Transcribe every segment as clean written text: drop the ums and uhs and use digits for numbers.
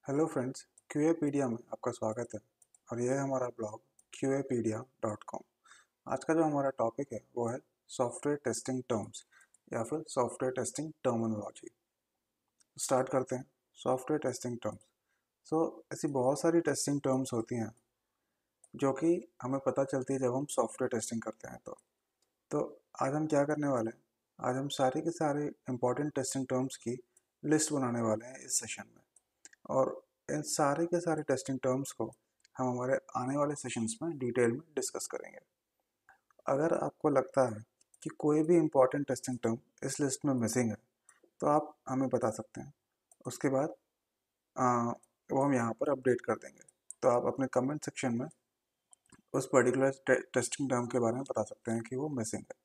Hello friends, क्यूएपीडिया में आपका स्वागत है। और यह है हमारा ब्लॉग QApedia.com। आज का जो हमारा टॉपिक है वो है सॉफ्टवेयर टेस्टिंग टर्म्स या फिर सॉफ्टवेयर टेस्टिंग टर्मिनोलॉजी। स्टार्ट करते हैं। Software testing terms. ऐसी बहुत सारी टेस्टिंग टर्म्स होती हैं जो कि हमें पता चलती है जब हम सॉफ्टवेयर टेस्टिंग करते हैं। तो आज हम क्या करने वाले हैं, आज हम सारे के सारे इंपॉर्टेंट टेस्टिंग टर्म्स की लिस्ट बनाने वाले हैं इस सेशन में। और इन सारे के सारे टेस्टिंग टर्म्स को हम हमारे आने वाले सेशंस में डिटेल में डिस्कस करेंगे। अगर आपको लगता है कि कोई भी इम्पॉर्टेंट टेस्टिंग टर्म इस लिस्ट में मिसिंग है तो आप हमें बता सकते हैं। उसके बाद वो हम यहाँ पर अपडेट कर देंगे। तो आप अपने कमेंट सेक्शन में उस पर्टिकुलर टेस्टिंग टर्म के बारे में बता सकते हैं कि वो मिसिंग है।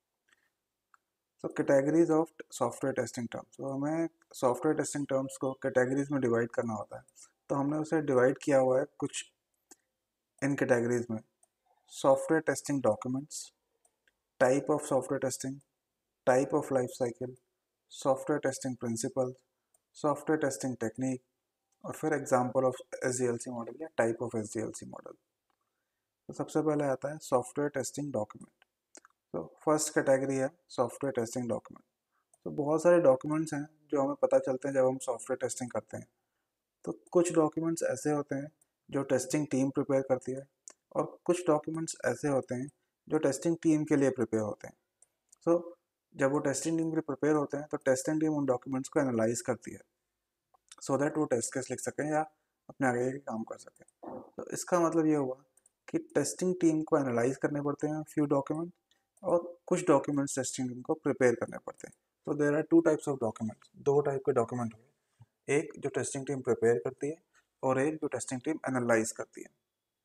Categories of software testing terms. तो हमें सॉफ्टवेयर टेस्टिंग टर्म्स को कैटेगरीज में डिवाइड करना होता है। तो हमने उसे डिवाइड किया हुआ है कुछ इन कैटेगरीज में। Software testing documents, type of software testing, type of life cycle, software testing principle, software testing technique, और फिर एग्जांपल ऑफ SDLC मॉडल या टाइप ऑफ SDLC मॉडल। तो सबसे पहले आता है सॉफ्टवेयर टेस्टिंग डॉक्यूमेंट। तो फर्स्ट कैटेगरी है सॉफ्टवेयर टेस्टिंग डॉक्यूमेंट। तो बहुत सारे डॉक्यूमेंट्स हैं जो हमें पता चलते हैं जब हम सॉफ्टवेयर टेस्टिंग करते हैं। तो कुछ डॉक्यूमेंट्स ऐसे होते हैं जो टेस्टिंग टीम प्रिपेयर करती है, और कुछ डॉक्यूमेंट्स ऐसे होते हैं जो टेस्टिंग टीम के लिए प्रिपेयर होते हैं। सो जब वो टेस्टिंग टीम के लिए प्रिपेयर होते हैं तो टेस्टिंग टीम उन डॉक्यूमेंट्स को एनालाइज करती है सो दैट वो टेस्ट केस लिख सकें या अपने आगे के काम कर सकें। तो इसका मतलब ये हुआ कि टेस्टिंग टीम को एनालाइज करने पड़ते हैं फ्यू डॉक्यूमेंट, और कुछ डॉक्यूमेंट्स टेस्टिंग टीम को प्रिपेयर करने पड़ते हैं। तो there are two types of documents, दो टाइप के डॉक्यूमेंट हुए, एक जो टेस्टिंग टीम प्रिपेयर करती है और एक जो टेस्टिंग टीम एनालाइज करती है।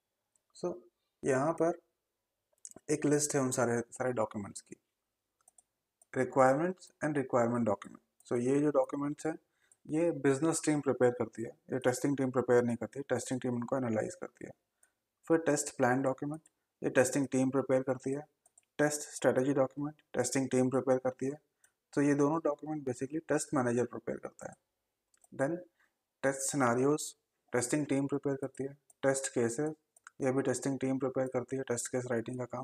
यहाँ पर एक लिस्ट है उन सारे सारे डॉक्यूमेंट्स की। Requirements and requirement document. ये जो डॉक्यूमेंट्स हैं ये बिजनेस टीम प्रिपेयर करती है, ये टेस्टिंग टीम प्रिपेयर नहीं करती, टेस्टिंग टीम इनको एनालाइज करती है। फिर टेस्ट प्लान डॉक्यूमेंट, ये टेस्टिंग टीम प्रिपेयर करती है। Test strategy document, testing team prepare करती है। ये दोनों document basically test manager prepare करता है। Then test scenarios, testing team prepare करती है। टेस्ट केसेस, ये भी टेस्टिंग टीम प्रिपेयर करती है, टेस्ट केस राइटिंग का काम।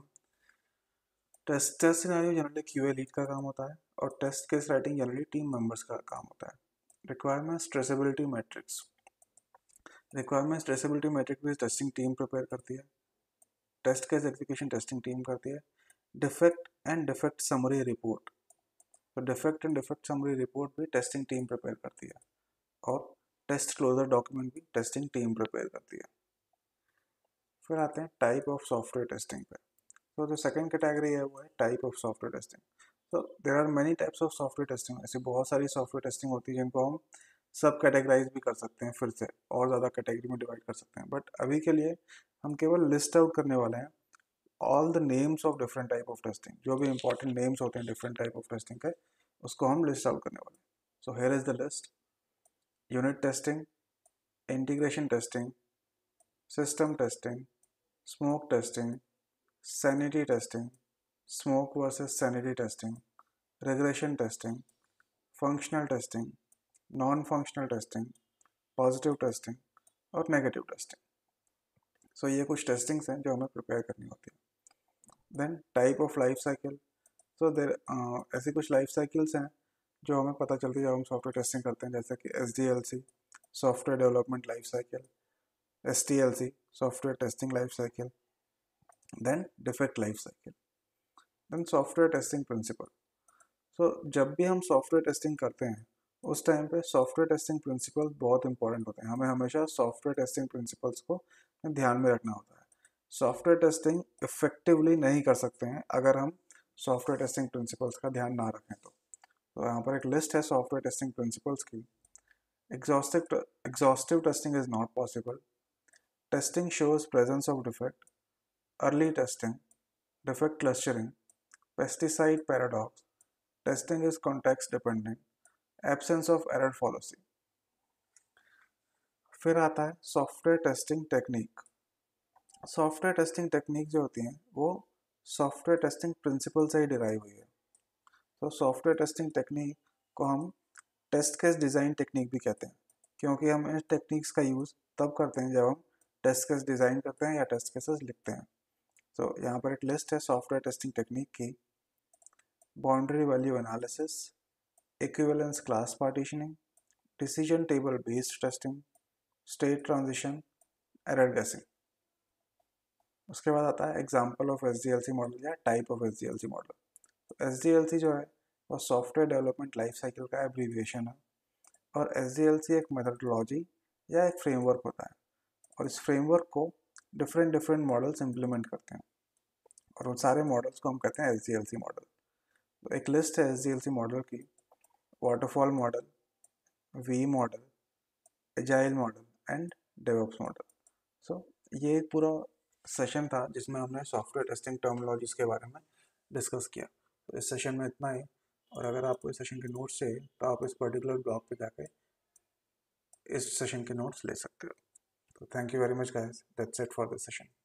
Test scenario generally QA lead का काम होता है, और test case writing generally team members का काम होता है। Requirements traceability matrix, requirements traceability matrix भी टेस्टिंग टीम प्रिपेयर करती है। Test case execution testing team करती है। Defect and defect summary report, तो defect and defect summary report भी टेस्टिंग टीम प्रिपेयर करती है। और टेस्ट क्लोजर डॉक्यूमेंट भी टेस्टिंग टीम प्रिपेयर करती है। फिर आते हैं टाइप ऑफ सॉफ्टवेयर टेस्टिंग पे। तो जो सेकंड कैटेगरी है वो है टाइप ऑफ सॉफ्टवेयर टेस्टिंग। तो there are many types of software testing. ऐसी बहुत सारी सॉफ्टवेयर टेस्टिंग होती है जिनको हम सब कैटेगराइज भी कर सकते हैं, फिर से और ज़्यादा कैटेगरी में डिवाइड कर सकते हैं। बट अभी के लिए हम केवल लिस्ट आउट करने वाले हैं all the names of different type of testing. जो भी इंपॉर्टेंट नेम्स होते हैं डिफरेंट टाइप ऑफ टेस्टिंग के, उसको हम लिस्ट आउट करने वाले हैं। So here is the list. Unit testing, integration testing, system testing, smoke testing, sanity testing, smoke versus sanity testing, regression testing, functional testing, non-functional testing, positive testing और negative testing। ये कुछ testings हैं जो हमें prepare करनी होती है। Then type of life cycle. देर ऐसी कुछ लाइफ साइकिल्स हैं जो हमें पता चलती है जब हम सॉफ्टवेयर टेस्टिंग करते हैं, जैसे कि SDLC software development life cycle, STLC software testing life cycle, then defect life cycle, then software testing principle. जब भी हम सॉफ्टवेयर टेस्टिंग करते हैं उस टाइम पे सॉफ्टवेयर टेस्टिंग प्रिंसिपल्स बहुत इंपॉर्टेंट होते हैं। हमें हमेशा सॉफ्टवेयर टेस्टिंग प्रिंसिपल्स को ध्यान में रखना होता है। सॉफ्टवेयर टेस्टिंग इफेक्टिवली नहीं कर सकते हैं अगर हम सॉफ्टवेयर टेस्टिंग प्रिंसिपल्स का ध्यान ना रखें। यहाँ पर एक लिस्ट है सॉफ्टवेयर टेस्टिंग प्रिंसिपल्स की। Exhaustive testing is not possible. Testing shows presence of defect, early testing, defect clustering, pesticide paradox, testing is context dependent, absence of error policy. फिर आता है software testing technique. Software testing technique जो होती हैं वो software testing principal से ही derive हुई है। सॉफ्टवेयर टेस्टिंग टेक्निक को हम टेस्ट केस डिज़ाइन टेक्निक भी कहते हैं, क्योंकि हम इन टेक्निक्स का यूज़ तब करते हैं जब हम टेस्ट केस डिज़ाइन करते हैं या टेस्ट केसेस लिखते हैं। तो यहाँ पर एक लिस्ट है सॉफ्टवेयर टेस्टिंग टेक्निक की: boundary value analysis, equivalence class partitioning, decision table based testing, state transition, error guessing. उसके बाद आता है एग्जाम्पल ऑफ SDLC मॉडल या टाइप ऑफ SDLC मॉडल। तो SDLC जो है वो सॉफ्टवेयर डेवलपमेंट लाइफ साइकिल का एब्रीविएशन है, और SDLC एक मेथडोलॉजी या एक फ्रेमवर्क होता है, और इस फ्रेमवर्क को डिफरेंट मॉडल्स इम्प्लीमेंट करते हैं, और उन सारे मॉडल्स को हम कहते हैं SDLC मॉडल। तो एक लिस्ट है SDLC मॉडल की: waterfall model, V model, agile model and DevOps model. So ये एक पूरा सेशन था जिसमें हमने सॉफ्टवेयर टेस्टिंग टर्मिनोलॉजीज के बारे में डिस्कस किया। तो इस सेशन में इतना ही, और अगर आपको इस सेशन के नोट्स चाहिए तो आप इस पर्टिकुलर ब्लॉग पे जाके इस सेशन के नोट्स ले सकते हो। तो thank you very much guys, that's it for this session.